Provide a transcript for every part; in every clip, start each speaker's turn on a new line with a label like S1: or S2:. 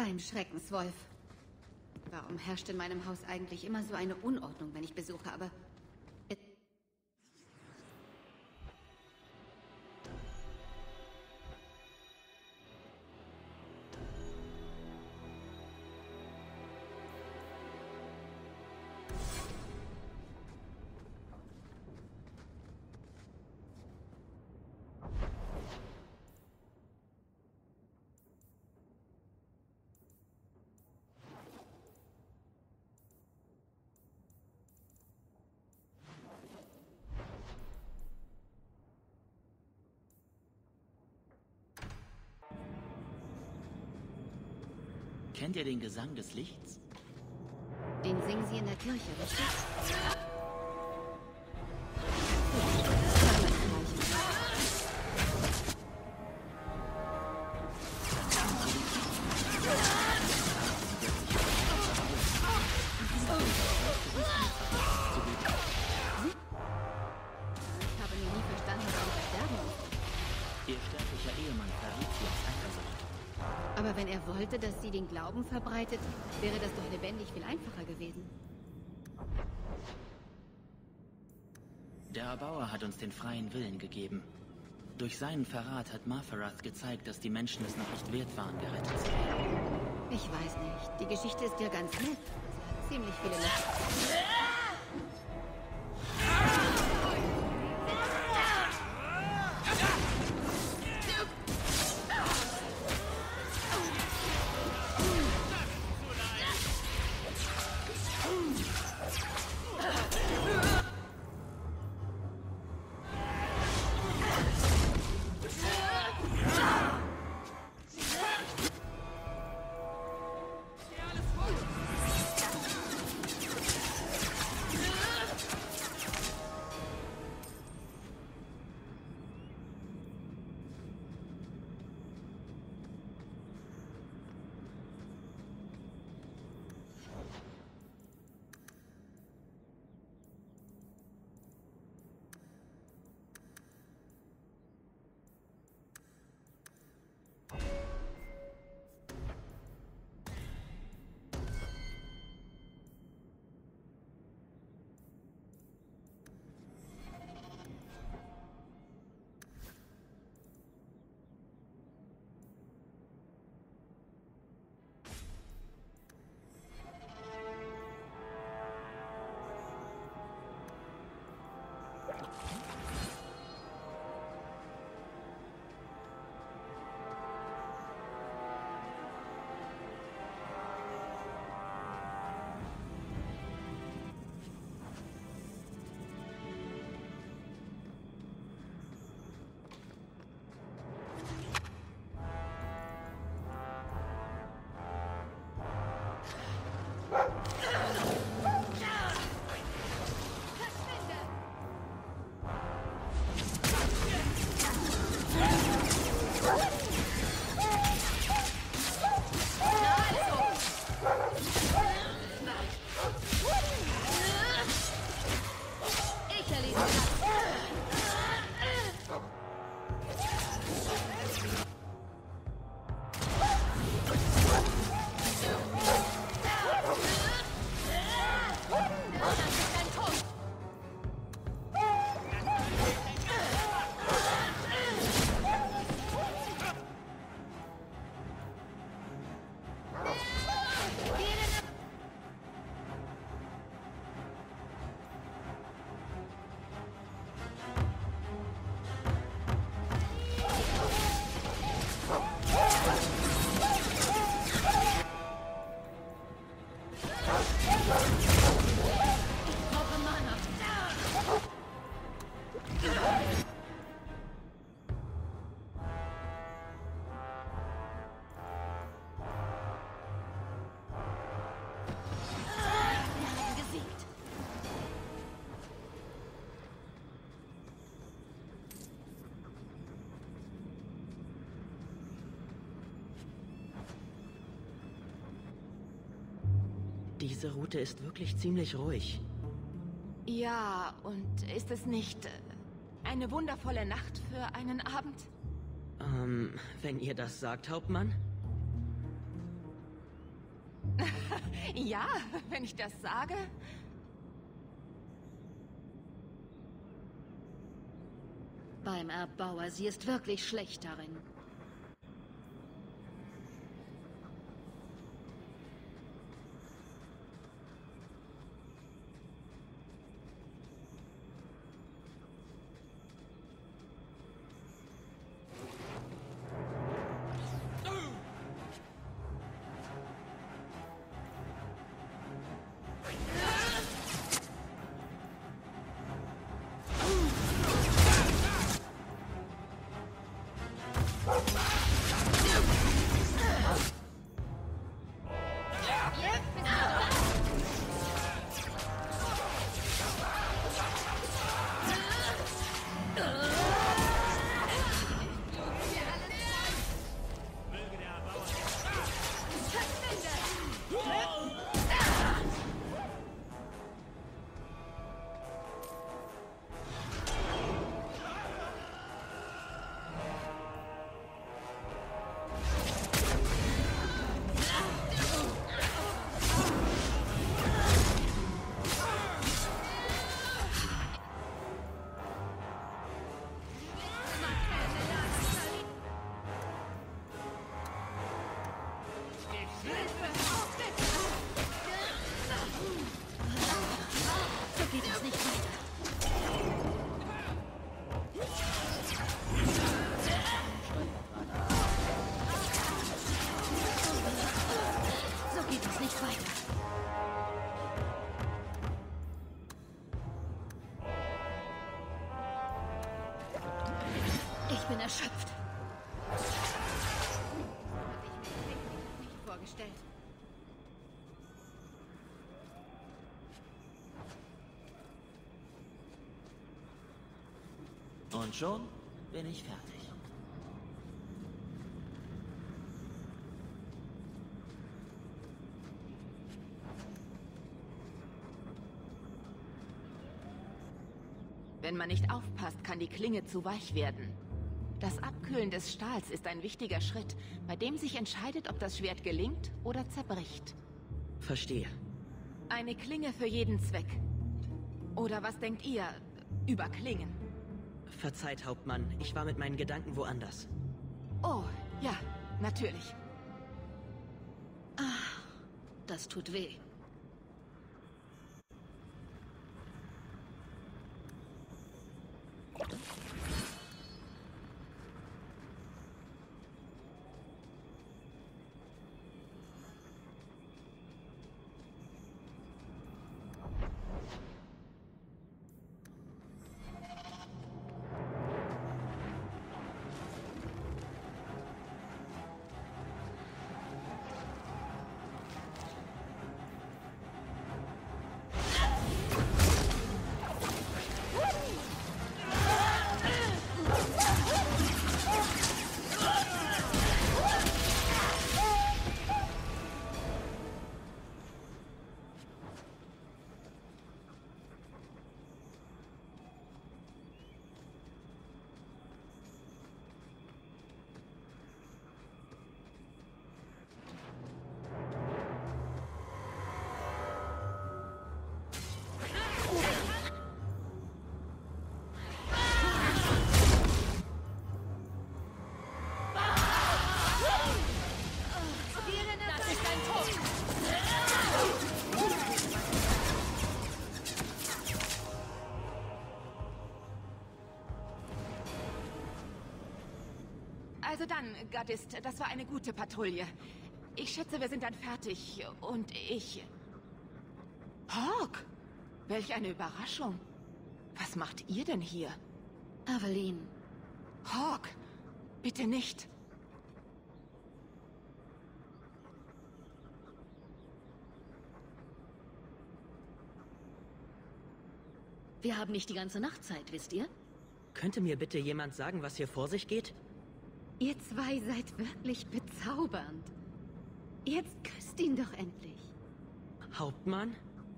S1: beim Schreckenswolf. Warum herrscht in meinem Haus eigentlich immer so eine Unordnung, wenn ich Besuch habe?
S2: Kennt ihr den Gesang des Lichts?
S1: Den singen sie in der Kirche, richtig? Ich habe nie verstanden, warum sie sterben mussten.
S2: Ihr sterblicher Ehemann verriet sie aus Eifersucht.
S1: Aber wenn er wollte, dass sie den Glauben verbreitet, wäre das doch lebendig viel einfacher gewesen.
S2: Der Erbauer hat uns den freien Willen gegeben. Durch seinen Verrat hat Marfarath gezeigt, dass die Menschen es noch nicht wert waren, gerettet zu werden.
S1: Ich weiß nicht. Die Geschichte ist ja ganz nett. Sie hat ziemlich viele Lücken.
S3: Diese Route ist wirklich ziemlich ruhig.
S4: Ja, und ist es nicht eine wundervolle Nacht für einen Abend?
S3: Wenn ihr das sagt, Hauptmann?
S4: Ja, wenn ich das sage.
S1: Beim Erbauer, sie ist wirklich schlecht darin. Ich bin erschöpft. Das hatte ich mir definitiv nicht vorgestellt.
S2: Und schon bin ich fertig.
S4: Wenn man nicht aufpasst, kann die Klinge zu weich werden. Das Abkühlen des Stahls ist ein wichtiger Schritt, bei dem sich entscheidet, ob das Schwert gelingt oder zerbricht.
S3: Verstehe.
S4: Eine Klinge für jeden Zweck. Oder was denkt ihr über Klingen?
S3: Verzeiht, Hauptmann, ich war mit meinen Gedanken woanders.
S4: Oh, ja, natürlich.
S1: Das tut weh.
S4: Also dann, Gardist, das war eine gute Patrouille. Ich schätze, wir sind dann fertig. Und ich... Hawk! Welch eine Überraschung. Was macht ihr denn hier?
S1: Aveline.
S4: Hawk, bitte nicht.
S1: Wir haben nicht die ganze Nacht Zeit, wisst ihr?
S3: Könnte mir bitte jemand sagen, was hier vor sich geht?
S1: Ihr zwei seid wirklich bezaubernd. Jetzt küsst ihn doch endlich.
S3: Hauptmann?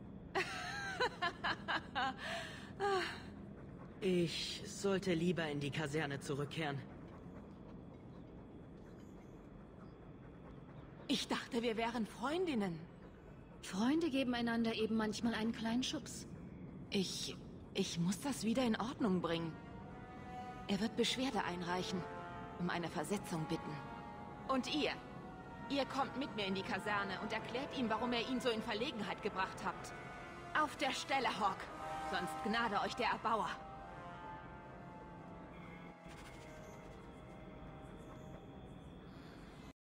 S3: Ich sollte lieber in die Kaserne zurückkehren.
S4: Ich dachte, dachte, wir wären Freundinnen.
S1: Freunde geben einander eben manchmal einen kleinen Schubs.
S4: Ich muss das wieder in Ordnung bringen. Er wird Beschwerde einreichen, um eine Versetzung bitten. Und ihr? Ihr kommt mit mir in die Kaserne und erklärt ihm, warum ihr ihn so in Verlegenheit gebracht habt. Auf der Stelle, Hawk. Sonst gnade euch der Erbauer.